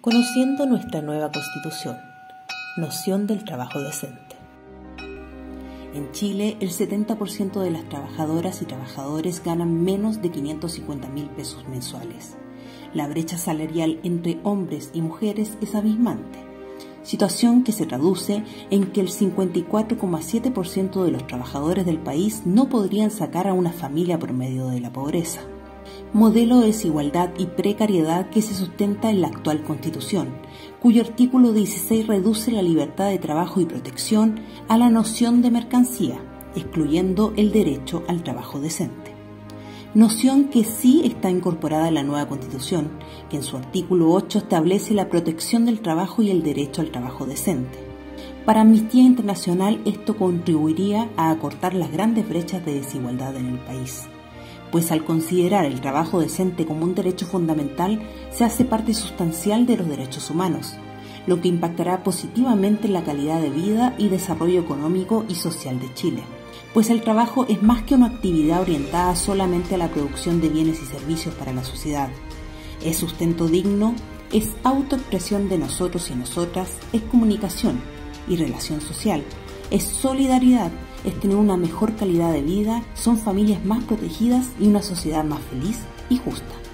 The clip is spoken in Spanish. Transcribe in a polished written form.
Conociendo nuestra nueva Constitución, noción del trabajo decente. En Chile, el 70% de las trabajadoras y trabajadores ganan menos de 550.000 pesos mensuales. La brecha salarial entre hombres y mujeres es abismante, situación que se traduce en que el 54,7% de los trabajadores del país no podrían sacar a una familia por medio de la pobreza. Modelo de desigualdad y precariedad que se sustenta en la actual Constitución, cuyo artículo 16 reduce la libertad de trabajo y protección a la noción de mercancía, excluyendo el derecho al trabajo decente. Noción que sí está incorporada en la nueva Constitución, que en su artículo 8 establece la protección del trabajo y el derecho al trabajo decente. Para Amnistía Internacional, esto contribuiría a acortar las grandes brechas de desigualdad en el país, pues al considerar el trabajo decente como un derecho fundamental, se hace parte sustancial de los derechos humanos, lo que impactará positivamente en la calidad de vida y desarrollo económico y social de Chile, pues el trabajo es más que una actividad orientada solamente a la producción de bienes y servicios para la sociedad. Es sustento digno, es autoexpresión de nosotros y nosotras, es comunicación y relación social, es solidaridad, es tener una mejor calidad de vida, son familias más protegidas y una sociedad más feliz y justa.